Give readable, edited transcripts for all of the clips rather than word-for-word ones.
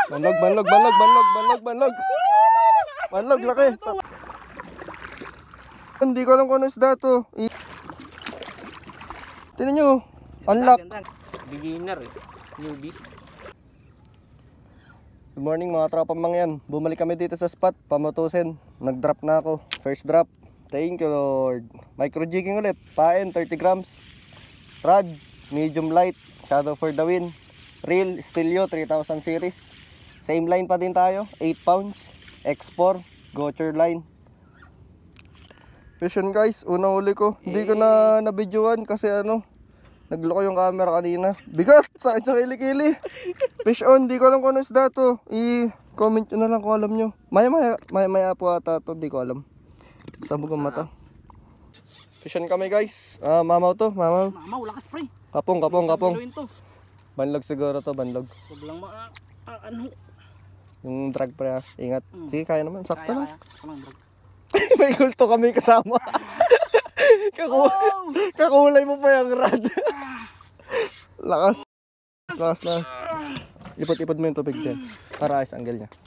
Banlog, banlog, banlog, banlog, banlog, banlog. Banlog, laki. Hindi ko alam kung ano isda to. Tingnan nyo. Unlock. Beginner eh. Newbie. Good morning mga tropang mangyan. Bumalik kami dito sa spot. Pamutusin. Nag-drop na ako. First drop. Thank you Lord. Micro jigging ulit. Pain 30 grams. Rod. Medium light. Shadow for the win. Reel. Stilio 3000 series. Same line pa din tayo. 8 pounds. X4. Gotcher line. Fish on guys. Unang uli ko. Hindi ko na nabidyoan kasi nagloko yung camera kanina. Bigat! Sakit sa kilikili. Fish on. Di ko alam kung ano isda to. I-comment nyo na lang kung alam nyo. Maya po ata to. Di ko alam. Sabog ang mata. Fish on kami guys. Mamaw to. Mamaw. Mamaw. Lakas pre. Kapong. Banlog siguro to. Banlog. Huwag lang ano. Yung drag pre ha. Ingat. Sige kaya naman. Sakto lang. Kamang drag. May kulto kami kasama. Kakulay mo pa yung rad. Lakas. Lakas na. Ipot-ipot mo yung tubig dyan para ayos angle nya.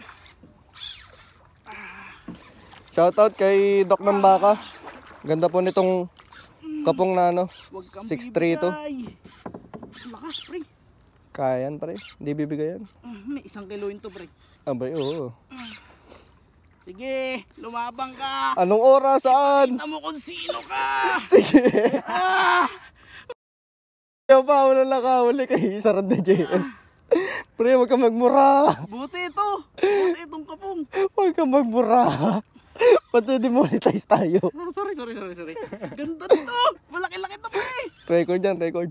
Shoutout kay Doc ng Baka. Ganda po nitong kapong na 6'3 to. Lakas pre. Kaya yan pre. Hindi bibigay yan. May 1 kilo yun to pre. Abay oo. Sige, lumabang ka. Anong oras? Saan? Kita mo kung sino ka. Sige. Kaya pa, wala nakahuli kay Sarad na JN. Pre, huwag ka magmura. Buti ito. Buti itong kapong. Huwag ka magmura. Pati demonetize tayo. Sorry. Ganda nito. Malaki-laki ito pre. Record yan, record.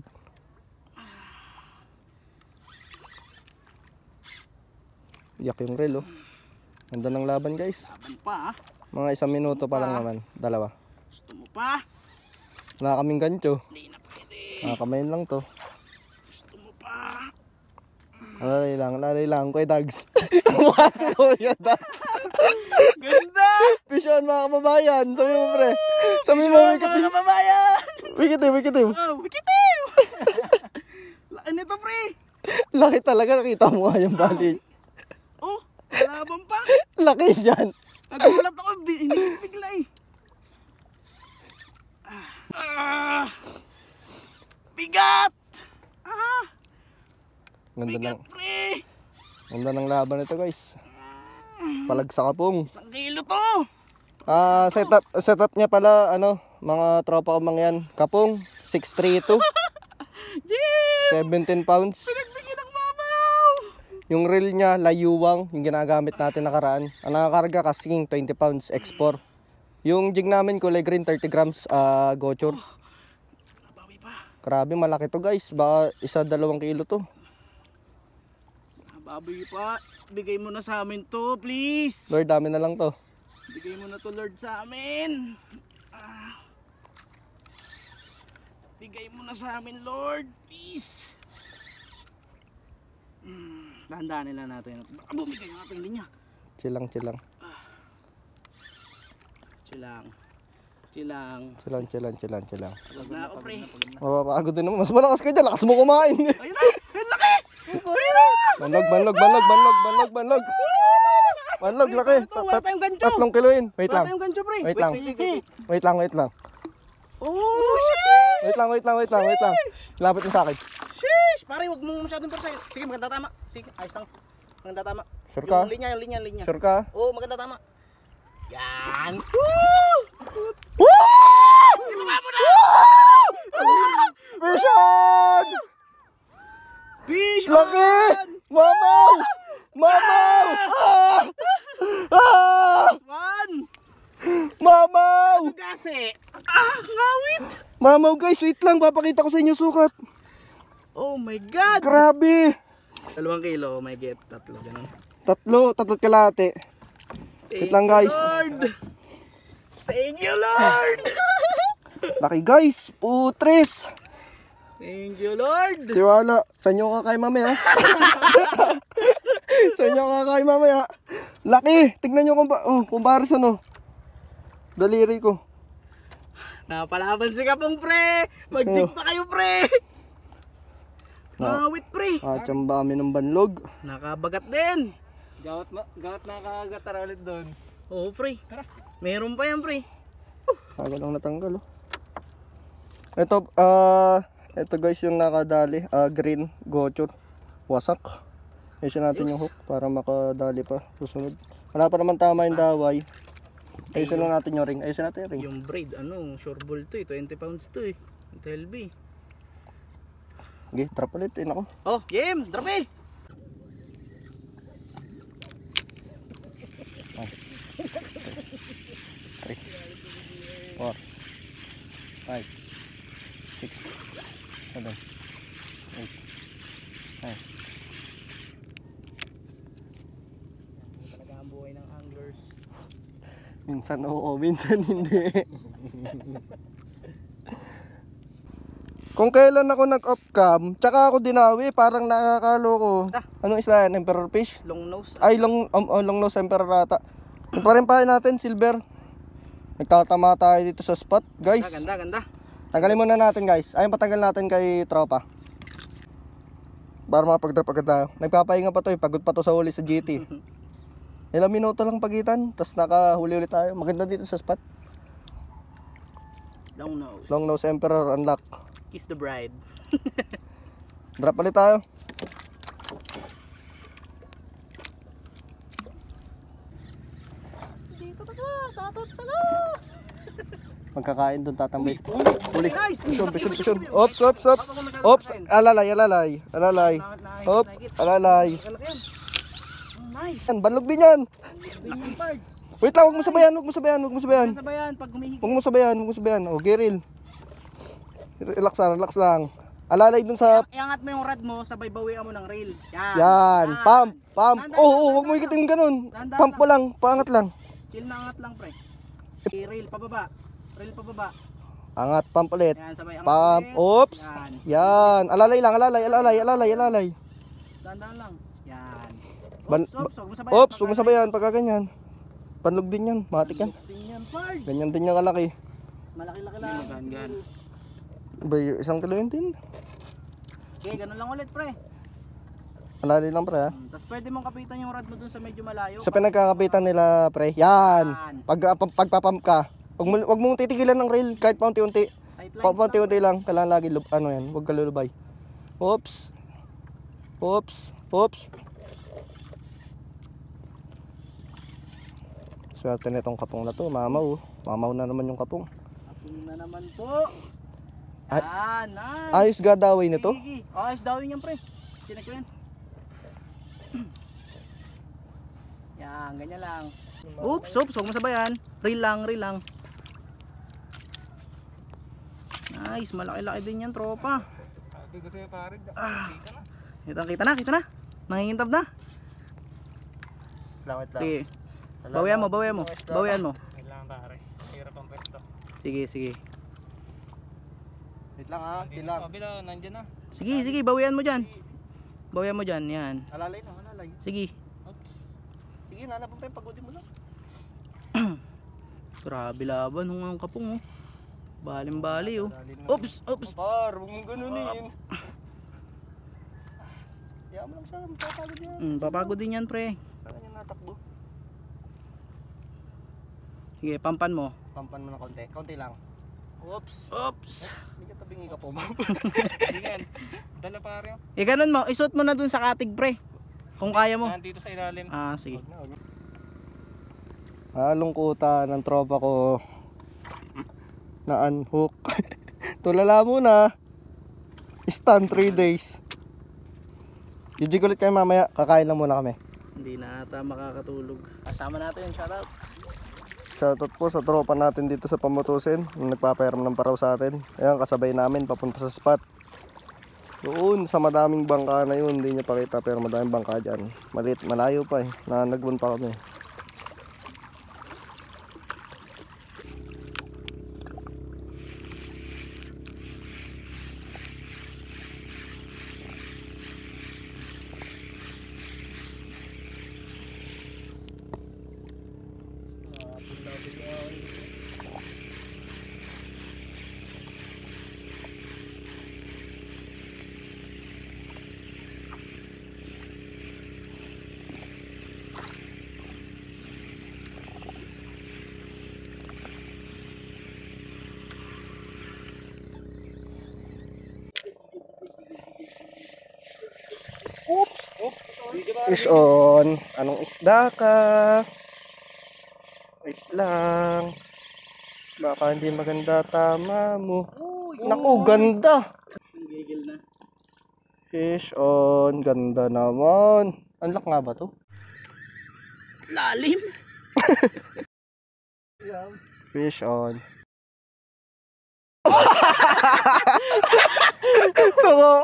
Yak yung reel oh. Ganda ng laban guys. Laban pa Mga 1 minuto pa lang naman. 2. Gusto mo pa? Wala kaming gancho. Hindi na pwede. Nakakamayin lang to. Gusto mo pa? Lalay lang. Kuya Dags. Kumasa ko yung Dags. Ganda! Fish on mga kababayan. Sabi mo pre. Sabi mo mga kababayan. Wikitim. Oh, wikitim! Laki nito pre. Laki talaga. Nakita mo nga yung bali. Oh, laban pa. Laki yan. Nagulat ako. Bigla eh. Bigat! Bigat pre. Ganda ng laban ito guys. Palag sa kapong. 1 kilo to. Setup niya pala mga tropa ko mangyan. Kapong 6'3 to. 17 pounds. Pinagbigyan ng mamaw. Yung reel niya layuwang, yung ginagamit natin nakaraan. Ang nakakarga kasing 20 pounds X4. Yung jig namin kulay green 30 grams Gotcher. Nabawi pa. Grabe malaki to guys. Baka 1-2 kilo to. Nabawi pa. Bigay mo na sa amin to, please. Lord, dami na lang to. Bigay mo na to, Lord, sa amin. Bigay mo na sa amin, Lord, please. Dahan-dahan nila natin. Baka bumigay yung ating linya. Chilang. Chilang. Huwag na ako, pre. Mapapagod din naman. Mas malakas ka dyan. Lakas mo kumain. Ayun na! Ayun, laki! Banlog. Banlog, laki. Wala tayong gancho. 3 kiloin. Wait lang. Wala tayong gancho, pre. Wait lang. Oh, shit! Wait lang. Lapit mo sa akin. Sheesh! Pare, huwag mo masyadong persa. Sige, maganda tama. Sige, ayos lang. Maganda tama. Sure ka? Yung linya. Sure ka? Oo, maganda tama. Yan! Woo! Ibaba mo na! Fish on! Fish Laki! Mamaw! One! Mamaw! Gase! Ngawit! Mamaw guys, wait lang. Papakita ko sa inyo sukat. Oh my God! Grabe! 2 kilo, may get 3, ganun. 3 kalahati. Wait lang guys. Thank you, Lord! Laki guys, putres. Thank you, Lord! Tiwala, sa inyo ka kay mamaya. Sa inyo ka kay mamaya. Laki, tignan nyo comparison daliri ko. Napalaban si Kapong, pre! Mag-jig pa kayo, pre! Ngawit pre. Tsamba kami ng banlog. Nakabagat din. Gawat nakakagatara ulit doon. Oo pre. Meron pa yan pre. Ako lang natanggal oh. Ito guys yung nakadali, green gochur. Wasak. Ayusin natin yung hook para makadali pa susunod. Wala pa naman tama yung daway. Ayusin lang natin yung ring. Ayusin natin yung ring. Yung braid, sure ball to eh. 20 pounds to eh. 12B. Okay, trap ulit. Ako. Oh, game! Drop eh! 3, 4, 5, 6, 7, 8, 9. Talaga ang buhay ng anglers. Minsan oo, minsan hindi. Kung kailan ako nag-off cam, tsaka ako dinawi, parang nakakaloko. Anong isla yan? Emperor fish? Long nose. Ay, long nose emperor rata. Yung pa rin natin, silver. Nagtatama tayo dito sa spot, guys. Ganda. Tanggalin muna natin, guys. Ayun, patanggal natin kay tropa. Para makapag-drop agad tayo. Nagpapahinga pa to eh, pagod pa to sa huli sa GT. Ilang minuto lang pagitan, tapos nakahuli ulit tayo. Maganda dito sa spot. Long nose. Long nose emperor unlock. Kiss the bride. Drop ulit tayo. Magkakain doon, tatambay. Huli. Nice! Pisun. Ops. Alalay. Hop, alalay. Nice! Yan, banlog din yan. Big birds. Wait lang, huwag mo sabayan. Sabayan pag humihigit. Huwag mo sabayan. O, Geril. Relax lang. Alalay dun sa... Iangat mo yung rod mo, sabay bawian mo ng rail. Yan. Pump. Huwag mo ikitin ganun. Dahan-dahan Pump mo lang, paangat lang. Chill na angat lang pre. Rail pababa. Angat, pump ulit. Yan, sabay angat Pump. ulit. Oops. Yan. Yan. Alalay lang. Dahan-dahan lang. Yan. Oops, huwag mo sabayan pagka ganyan. Panlog din yan. Matik yan. Tingnan, Pard. Ganyan din yung kalaki. Malaki-laki lang. Gan. Bay, 1 kilo yun din. Okay, ganun lang ulit pre. Alalay lang pre ha. Tapos pwede mong kapitan yung rod mo dun sa medyo malayo. Sa pinagkakapitan nila pre. Yan. Pagpapump ka. Huwag mong titigilan ng rail kahit paunti-unti. Paunti-unti lang. Kailangan lagi huwag ka lulubay. Oops. Swerte nitong kapong na to, mamaw na naman yung kapong. Kapong na naman po. Yan, nice. Ayos gadaway nito. Sige. Ayos dawin yan pre. Tinek ko yan. Yan, ganyan lang. Oops, huwag mo sabayan. Reel lang. Nice, malaki-laki din yan tropa. Sabi ko sa'yo pare, Kita na. Nangingintab na. Langit lang. Sige. Bawian mo. Kailangan pare, hirap ang pwesto. Sige. Wait lang ha, tilang. Sabi lang, nandyan na. Sige, bawian mo dyan. Yan. Alalay. Sige. Sige, nalaban pa yung pagodin mo lang. Grabe laban ng kapong oh. Balim-bali oh. Oops. Par, huwag mong ganunin. Kaya mo lang siya, mapapagod yan. Papagod din yan pre. Saan yung natakbo? Sige, pampan mo. Pampan mo na konti lang. Oops. Hindi ka tabingi ka po mo. Yan, dala pare. Ganun mo, isuot mo na dun sa katig pre. Kung kaya mo. Nandito sa ilalim. Sige. Lungkutan ng tropa ko na unhook. Tulala muna. Stand 3 days. Gigi ulit kayo mamaya. Kakain lang muna kami. Hindi na ata makakatulog. Kasama natin yung shoutout. Shoutout po sa tropa natin dito sa Pamutusin. Yung nagpapairam ng paraw sa atin. Ayan, kasabay namin papunta sa spot. Doon sa madaming bangka na yun. Hindi nyo pakita pero madaming bangka dyan. Malayo pa eh. Nanagwan pa kami. Fish on. Anong isda ka? Wait lang. Baka hindi maganda tama mo. Naku, ganda. Gigil na. Fish on. Ganda naman. Unlock nga ba to? Lalim. Fish on. Tuko.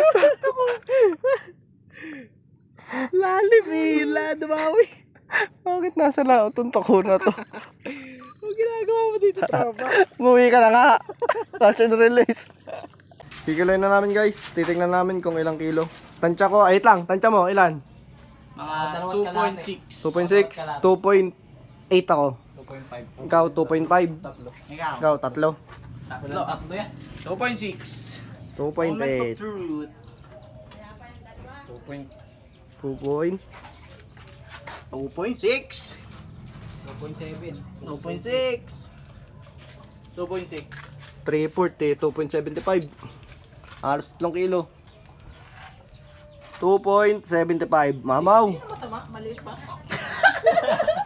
Lalim eh. Dumawi. Bakit nasa laot ko na to? Ang ginagawa mo dito, tropa? Umuwi ka na nga. Catch and release. Kikiloy na namin guys. Titignan namin kung ilang kilo. Tansya ko. Ayit lang. Tansya mo. Ilan? Mga 2.6. 2.6. 2.8 ako. 2.5. Ikaw 2.5. Ikaw? Ikaw 3. Tatlo yan. 2.6. Moment of 2.8. truth. 2.2. 2.6. 2.7. 2.6. 2.6. 3.40. 2.75. Halos 3 kilo. 2.75. Mamaw. Masama, maliit pa.